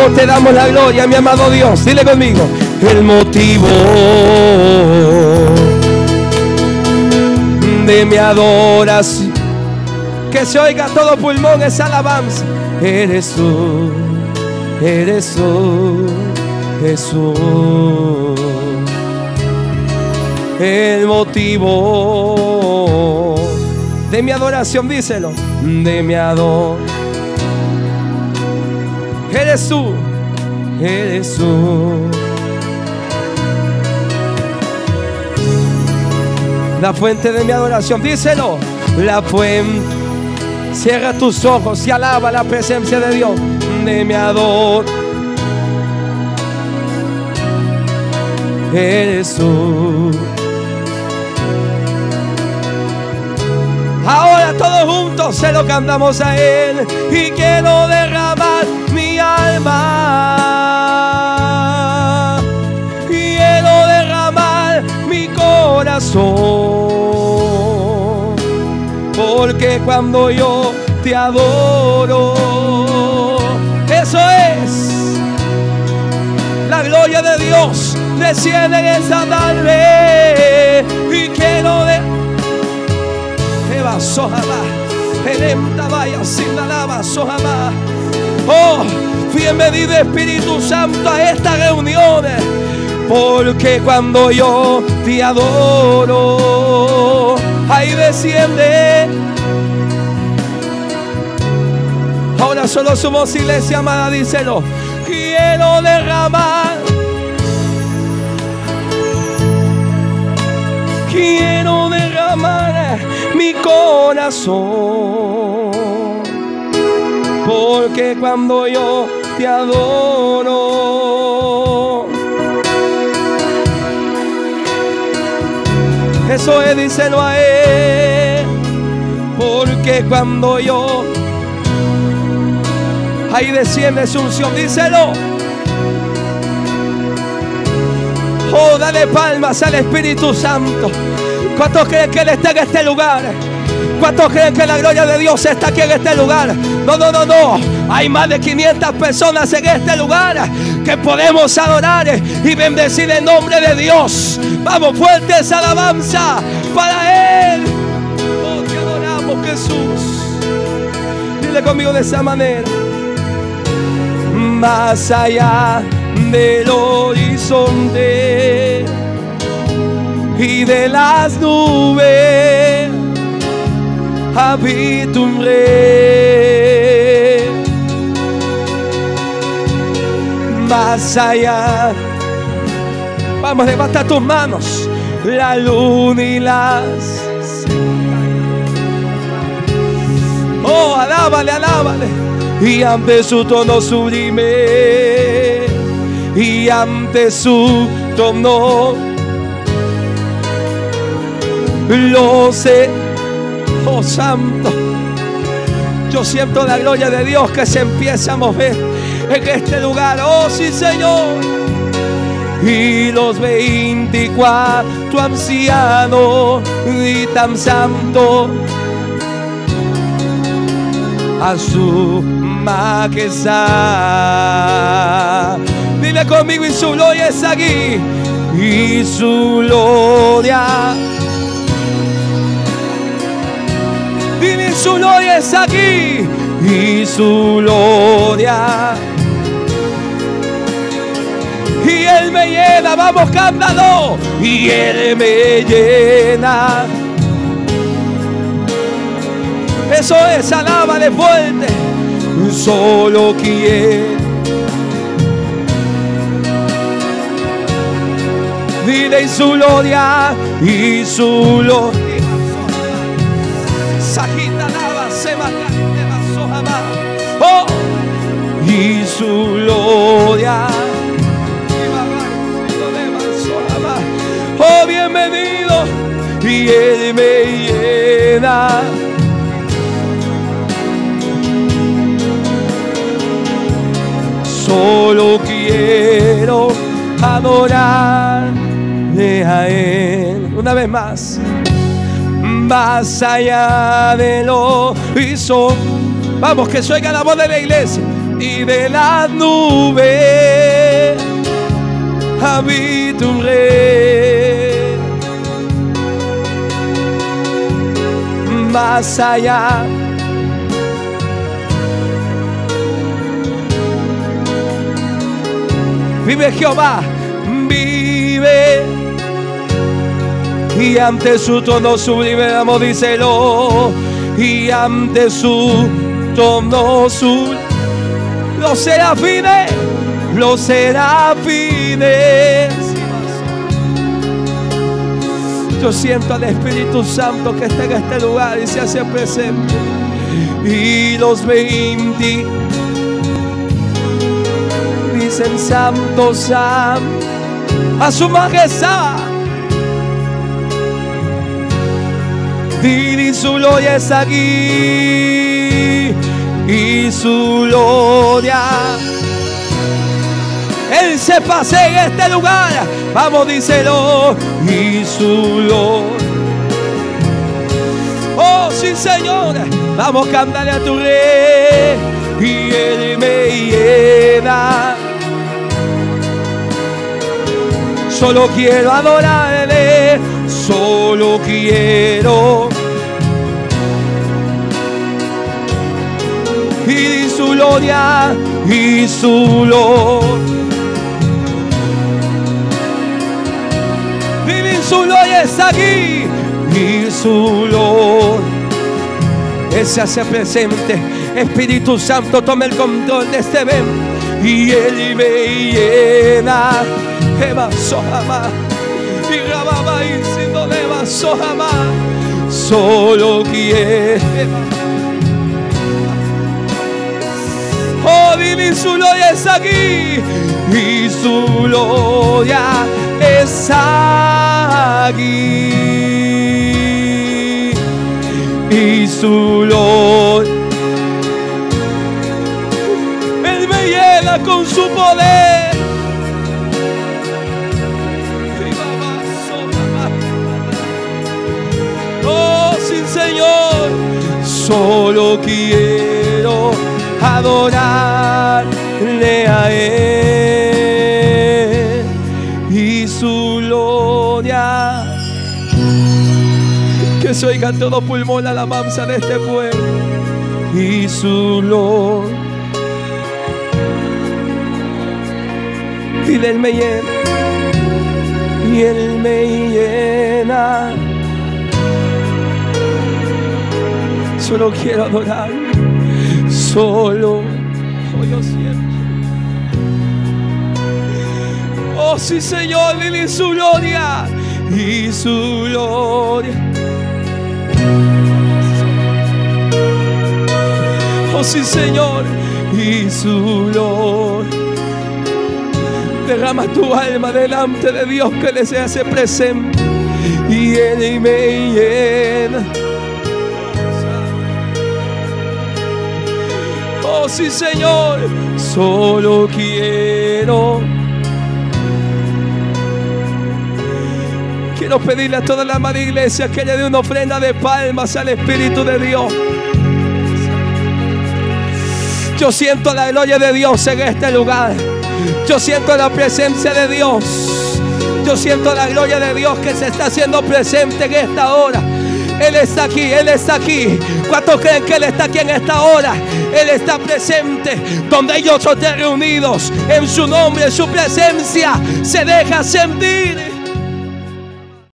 Oh, te damos la gloria, mi amado Dios. Dile conmigo. El motivo de mi adoración, que se oiga todo pulmón esa alabanza. Eres tú, Jesús. El motivo de mi adoración, díselo. De mi adoración. Eres tú, eres tú. La fuente de mi adoración, díselo. La fuente. Cierra tus ojos y alaba la presencia de Dios. De mi adoración. Eres tú. Ahora todos juntos se lo cantamos a Él. Y quiero derramar mi alma, quiero derramar mi corazón, porque cuando yo te adoro, eso es, la gloria de Dios desciende en esa tarde. Y quiero de oh, bienvenido Espíritu Santo a estas reuniones, porque cuando yo te adoro, ahí desciende. Ahora solo somos iglesia amada, díselo. Quiero derramar, quiero derramar mi corazón, porque cuando yo te adoro, eso es, díselo a Él, porque cuando yo, ahí desciende su unción, díselo. Oh, dale palmas al Espíritu Santo. ¿Cuántos creen que Él está en este lugar? ¿Cuántos creen que la gloria de Dios está aquí en este lugar? No, no, no, no. Hay más de 500 personas en este lugar que podemos adorar y bendecir el nombre de Dios. Vamos, fuerte esa alabanza para Él. Oh, te adoramos, Jesús. Dile conmigo de esa manera. Más allá del horizonte y de las nubes habita un rey. Más allá, vamos, levanta tus manos. La luna y las, oh, alábale, alábale. Y ante su tono sublime, y ante su tono, lo sé, oh santo. Yo siento la gloria de Dios que se empieza a mover en este lugar. Oh sí, Señor. Y los 24 ancianos gritan santo a su majestad. Dile conmigo, y su gloria es aquí, y su gloria. Dile, su gloria es aquí, y su gloria. Y Él me llena, vamos, cántalo. Y Él me llena. Eso es, alábale fuerte. Solo quiero. Dile, y su gloria, y su gloria. Sajita lava, se va a jamás. Oh, y su gloria. Oh, bienvenido. Y Él me llena. Solo quiero adorarle a Él. Una vez más. Más allá del horizonte. Vamos, que se oiga la voz de la iglesia. y de las nubes habita un rey. Más allá vive Jehová, vive, y ante su trono sublime, vamos, díselo, y ante su trono sublime, los serafines, yo siento al Espíritu Santo que está en este lugar y se hace presente, y los 20 dicen santo, santo a su majestad, y su gloria es aquí, y su gloria, Él se pasea en este lugar, vamos, díselo, y su gloria, oh sí Señor, vamos a cantarle a tu rey, y Él me llena. Solo quiero adorarle, solo quiero. Y su gloria, y su gloria. Y su gloria está aquí, y su gloria. Él se hace presente. Espíritu Santo, toma el control de este evento. Y Él me llena. Y Rababa y si no le vas jamás, solo quiero. Oh, dile, su gloria es aquí, y su gloria es aquí, y su gloria, Él me llena con su poder. Señor, solo quiero adorarle a Él y su gloria. Que se oiga todo pulmón la alabanza de este pueblo y su gloria. Dile, Él me llena, y Él me llena. Solo quiero adorar, solo, oh, yo siento. Oh sí Señor, dile su gloria, y su gloria. Oh sí Señor, y su gloria. Derrama tu alma delante de Dios, que le se hace presente, y Él me llena. Oh sí Señor, solo quiero pedirle a toda la amada iglesia que le dé una ofrenda de palmas al Espíritu de Dios. Yo siento la gloria de Dios en este lugar. Yo siento la presencia de Dios. Yo siento la gloria de Dios que se está haciendo presente en esta hora. Él está aquí, Él está aquí. ¿Cuántos creen que Él está aquí en esta hora? Él está presente donde ellos estén reunidos en su nombre, en su presencia se deja sentir.